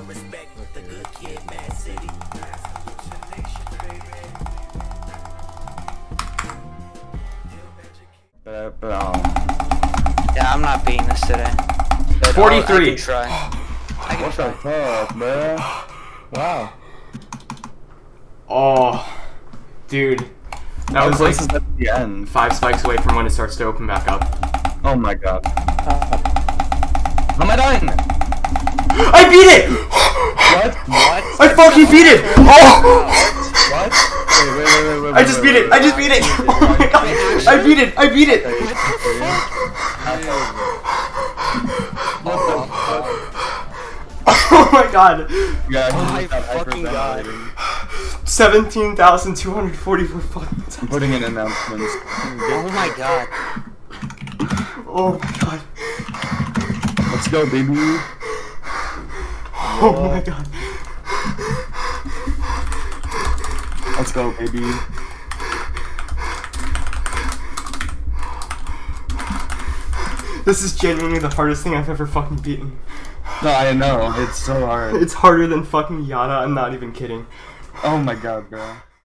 respect the good kid, Mad City. Yeah, I'm not beating this today. But 43. I can try. What the fuck, bro? Wow. Oh, dude. That was like at the end. 5 spikes away from when it starts to open back up. Oh my god. How am I dying? I beat it! What? What? I fucking beat it! Oh! What? Wait. I just beat it! I just beat it! Oh my god! I beat it! I beat it! Oh my god! Yeah, Oh my fucking god. 17,244 fucking times. I'm putting in announcements. Oh my god. Oh my god. Let's go, baby. Oh my god. Let's go, baby. This is genuinely the hardest thing I've ever fucking beaten. No, I know. It's so hard. It's harder than fucking Yada, I'm not even kidding. Oh my god, bro.